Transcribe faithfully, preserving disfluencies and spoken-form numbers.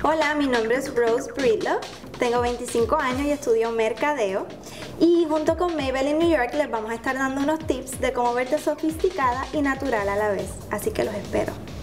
Hola, mi nombre es Rose Breedlove, tengo veinticinco años y estudio mercadeo y junto con Maybelline New York les vamos a estar dando unos tips de cómo verte sofisticada y natural a la vez, así que los espero.